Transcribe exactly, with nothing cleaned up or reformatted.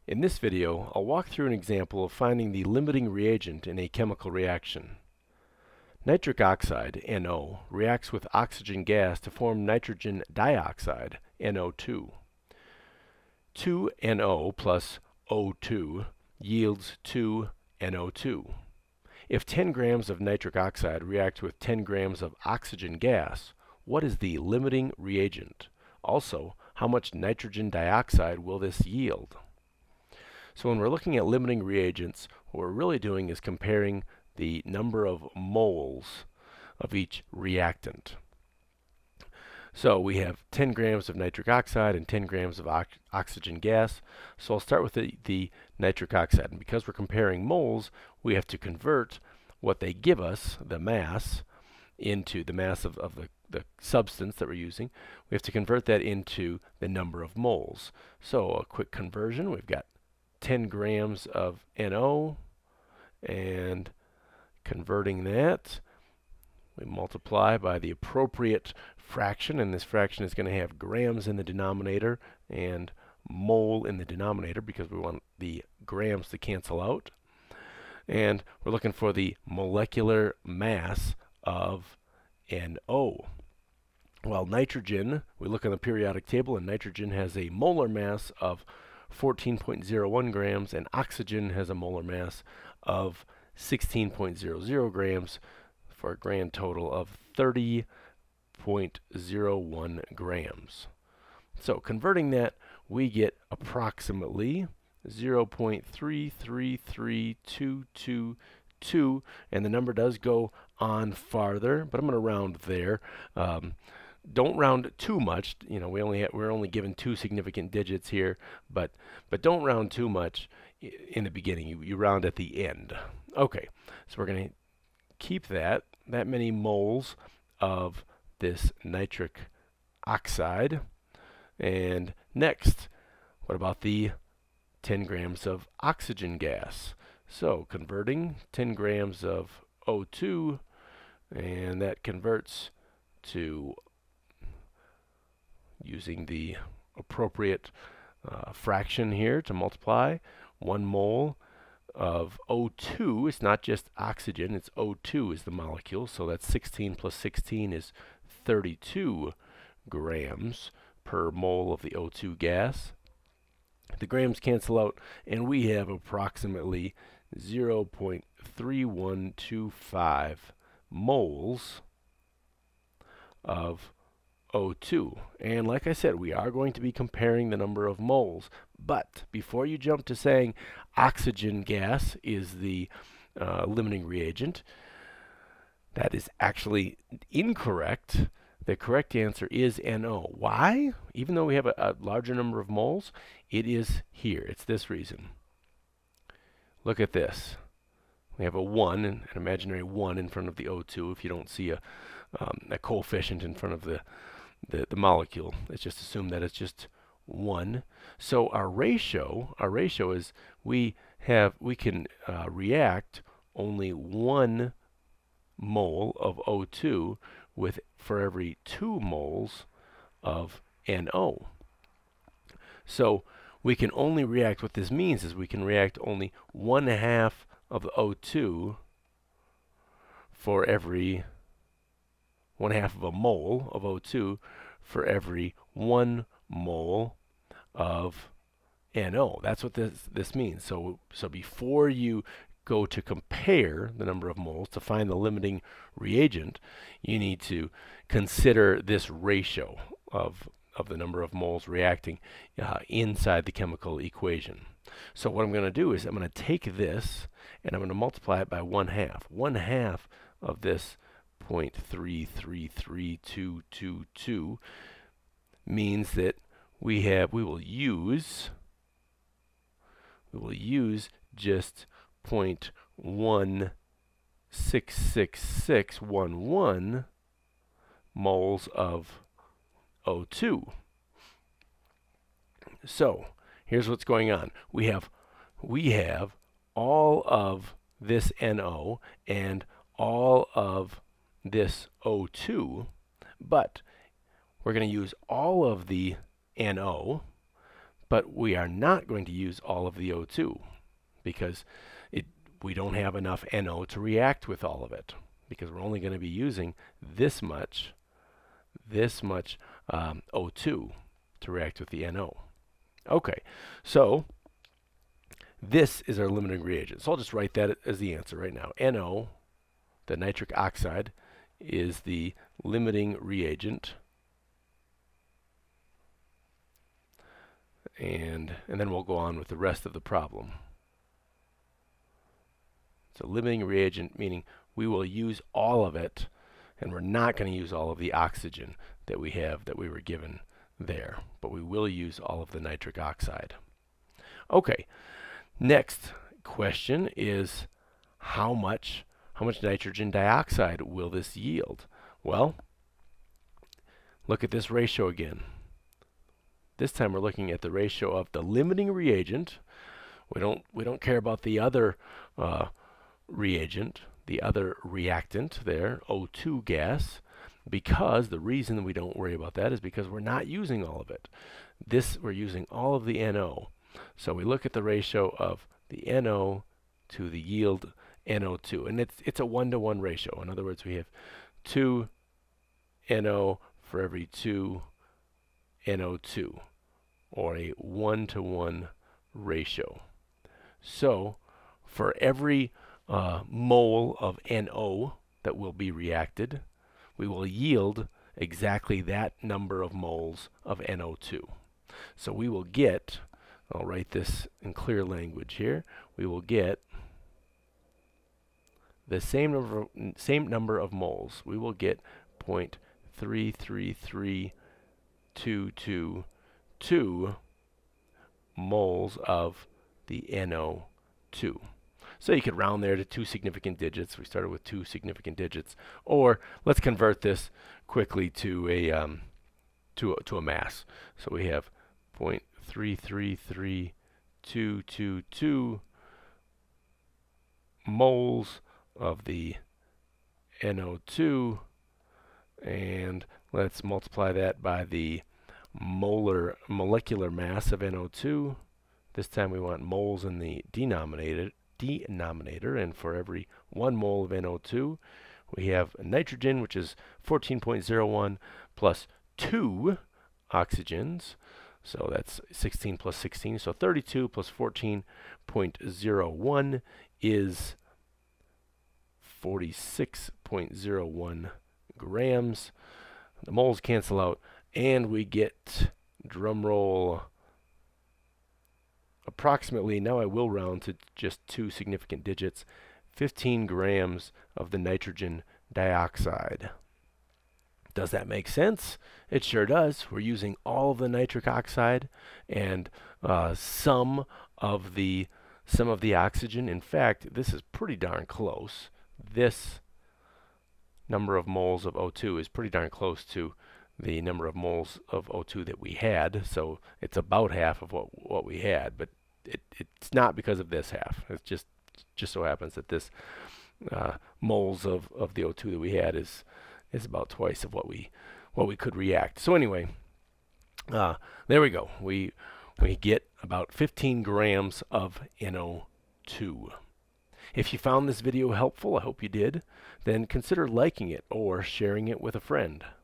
In this video, I'll walk through an example of finding the limiting reagent in a chemical reaction. Nitric oxide, N O, reacts with oxygen gas to form nitrogen dioxide, N O two. two N O plus O two yields two N O two. If ten grams of nitric oxide reacts with ten grams of oxygen gas, what is the limiting reagent? Also, how much nitrogen dioxide will this yield? So when we're looking at limiting reagents, what we're really doing is comparing the number of moles of each reactant. So we have ten grams of nitric oxide and ten grams of ox oxygen gas. So I'll start with the, the nitric oxide. And because we're comparing moles, we have to convert what they give us, the mass, into the mass of, of the, the substance that we're using. We have to convert that into the number of moles. So a quick conversion, we've got ten grams of N O, and converting that, we multiply by the appropriate fraction, and this fraction is going to have grams in the denominator and mole in the denominator because we want the grams to cancel out. And we're looking for the molecular mass of N O. While nitrogen, we look on the periodic table, and nitrogen has a molar mass of fourteen point zero one grams, and oxygen has a molar mass of sixteen point zero zero grams, for a grand total of thirty point zero one grams. So converting that, we get approximately zero point three three three two two two, and the number does go on farther, but I'm going to round there. Um, Don't round too much. You know, we only have, we're only given two significant digits here, but but don't round too much in the beginning. You, you round at the end. Okay, so we're going to keep that that many moles of this nitric oxide. And next, what about the ten grams of oxygen gas? So converting ten grams of O two, and that converts to, using the appropriate uh, fraction here to multiply, one mole of O two. It's not just oxygen, it's O two is the molecule, so that's sixteen plus sixteen is thirty-two grams per mole of the O two gas. The grams cancel out, and we have approximately zero point three one two five moles of O two. And like I said, we are going to be comparing the number of moles. But before you jump to saying oxygen gas is the uh, limiting reagent, that is actually incorrect. The correct answer is N O. Why? Even though we have a, a larger number of moles, it is here. It's this reason. Look at this. We have a one, an imaginary one in front of the O two. If you don't see a, um, a coefficient in front of the The, the molecule, let's just assume that it's just one. So our ratio, our ratio is we have we can uh, react only one mole of O two with for every two moles of N O. So we can only react. What this means is we can react only one half of the O two for every one half of a mole of O two for every one mole of N O. That's what this this means. So so before you go to compare the number of moles to find the limiting reagent, you need to consider this ratio of of the number of moles reacting uh, inside the chemical equation. So what I'm going to do is I'm going to take this and I'm going to multiply it by one half. One half of this zero point three three three two two two means that we have we will use we will use just zero point one six six six one one moles of O two. So here's what's going on. We have we have all of this N O and all of this O two, but we're going to use all of the N O but we are not going to use all of the O two because it, we don't have enough N O to react with all of it, because we're only going to be using this much, this much um, O two to react with the N O. Okay, so this is our limiting reagent. So I'll just write that as the answer right now. N O, the nitric oxide, is the limiting reagent. And, and then we'll go on with the rest of the problem. So limiting reagent, meaning we will use all of it, and we're not going to use all of the oxygen that we have that we were given there, but we will use all of the nitric oxide. Okay, next question is how much how much nitrogen dioxide will this yield? Well, look at this ratio again. This time we're looking at the ratio of the limiting reagent. We don't we don't care about the other uh, reagent, the other reactant there, O two gas, because the reason we don't worry about that is because we're not using all of it. This, we're using all of the N O. So we look at the ratio of the N O to the yield N O two, and it's it's a one-to-one ratio. In other words, we have two N O for every two N O two, or a one-to-one ratio. So for every uh, mole of N O that will be reacted, we will yield exactly that number of moles of N O two. So we will get, I'll write this in clear language here, we will get the same number of, same number of moles. We will get zero point three three three two two two moles of the N O two. So you could round there to two significant digits. We started with two significant digits. Or let's convert this quickly to a um, to a, to a mass. So we have zero point three three three two two two moles of the N O two, and let's multiply that by the molar molecular mass of N O two. This time we want moles in the denominator, denominator, and for every one mole of N O two, we have nitrogen, which is fourteen point zero one, plus two oxygens. So that's sixteen plus sixteen. So thirty-two plus fourteen point zero one is forty-six point zero one grams. The moles cancel out, and we get, drum roll, approximately, now I will round to just two significant digits, fifteen grams of the nitrogen dioxide. Does that make sense? It sure does. We're using all of the nitric oxide and uh, some of the some of the oxygen. In fact, this is pretty darn close. This number of moles of O two is pretty darn close to the number of moles of O two that we had. So it's about half of what what we had, but it, it's not because of this half. It's just just so happens that this uh, moles of of the O two that we had is is about twice of what we what we could react. So anyway, uh, there we go. We we get about fifteen grams of N O two. If you found this video helpful, I hope you did, then consider liking it or sharing it with a friend.